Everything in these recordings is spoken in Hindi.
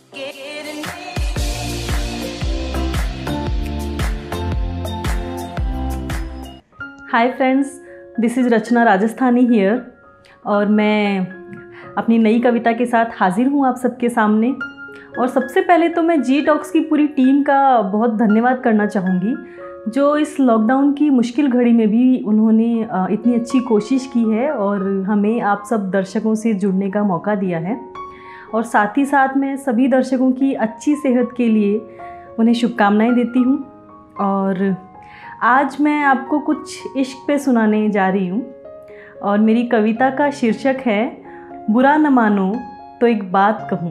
Hi friends, this is Rachna Rajasthani here और मैं अपनी नई कविता के साथ हाजिर हूँ आप सबके सामने। और सबसे पहले तो मैं जी टॉक्स की पूरी टीम का बहुत धन्यवाद करना चाहूँगी, जो इस लॉकडाउन की मुश्किल घड़ी में भी उन्होंने इतनी अच्छी कोशिश की है और हमें आप सब दर्शकों से जुड़ने का मौका दिया है। और साथ ही साथ मैं सभी दर्शकों की अच्छी सेहत के लिए उन्हें शुभकामनाएँ देती हूँ। और आज मैं आपको कुछ इश्क पे सुनाने जा रही हूँ और मेरी कविता का शीर्षक है बुरा न मानो तो एक बात कहूँ।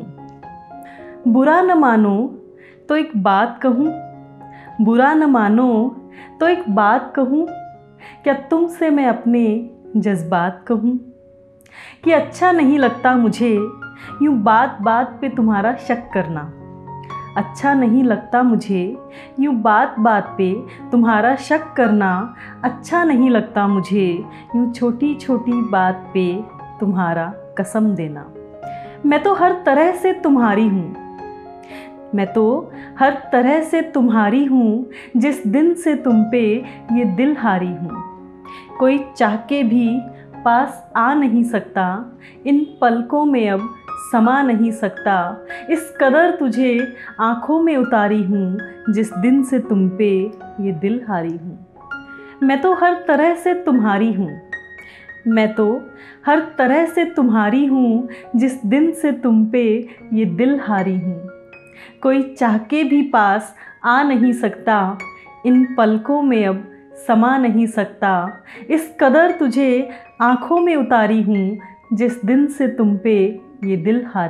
बुरा न मानो तो एक बात कहूँ, बुरा न मानो तो एक बात कहूँ, क्या तुमसे मैं अपने जज्बात कहूँ। कि अच्छा नहीं लगता मुझे यूँ बात बात पे तुम्हारा शक करना। अच्छा नहीं लगता मुझे यूँ बात बात पे तुम्हारा शक करना। अच्छा नहीं लगता मुझे यूँ छोटी छोटी बात पे तुम्हारा कसम देना। मैं तो हर तरह से तुम्हारी हूँ, मैं तो हर तरह से तुम्हारी हूँ, जिस दिन से तुम पे ये दिल हारी हूँ। कोई चाह के भी पास आ नहीं सकता, इन पलकों में अब समा नहीं सकता। इस कदर तुझे आँखों में उतारी हूँ, जिस दिन से तुम पे ये दिल हारी हूँ। मैं तो हर तरह से तुम्हारी हूँ, मैं तो हर तरह से तुम्हारी हूँ, जिस दिन से तुम पे ये दिल हारी हूँ। कोई चाह के भी पास आ नहीं सकता, इन पलकों में अब समा नहीं सकता। इस कदर तुझे आँखों में उतारी हूँ, जिस दिन से तुम पे ये दिल हारी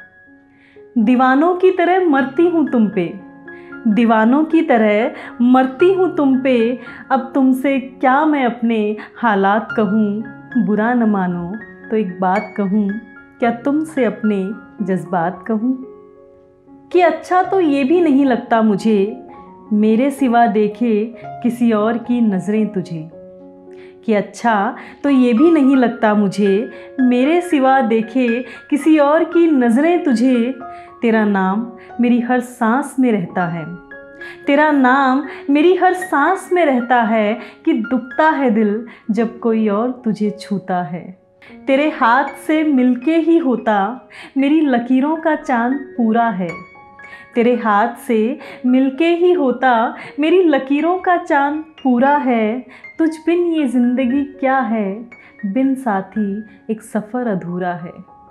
हूँ। दीवानों की तरह मरती हूँ तुम पे, दीवानों की तरह मरती हूँ तुम पे। अब तुमसे क्या मैं अपने हालात कहूँ। बुरा न मानो तो एक बात कहूँ, क्या तुमसे अपने जज्बात कहूँ। कि अच्छा तो ये भी नहीं लगता मुझे मेरे सिवा देखे किसी और की नज़रें तुझे। कि अच्छा तो ये भी नहीं लगता मुझे मेरे सिवा देखे किसी और की नज़रें तुझे। तेरा नाम मेरी हर सांस में रहता है, तेरा नाम मेरी हर सांस में रहता है। कि दुखता है दिल जब कोई और तुझे छूता है। तेरे हाथ से मिलके ही होता मेरी लकीरों का चांद पूरा है। तेरे हाथ से मिलके ही होता मेरी लकीरों का चांद पूरा है। तुझ बिन ये ज़िंदगी क्या है, बिन साथी एक सफ़र अधूरा है।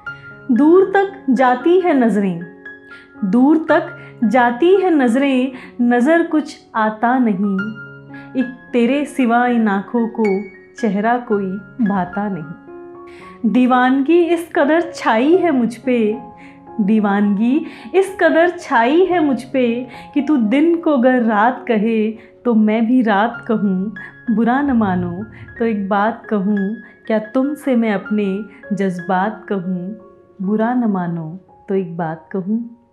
दूर तक जाती है नज़रें, दूर तक जाती है नज़रें, नज़र कुछ आता नहीं। एक तेरे सिवा इन आँखों को चेहरा कोई भाता नहीं। दीवानगी इस कदर छाई है मुझ पे, दीवानगी इस कदर छाई है मुझ पे, कि तू दिन को अगर रात कहे तो मैं भी रात कहूँ। बुरा न मानो तो एक बात कहूँ, क्या तुमसे मैं अपने जज्बात कहूँ। बुरा न मानो तो एक बात कहूँ।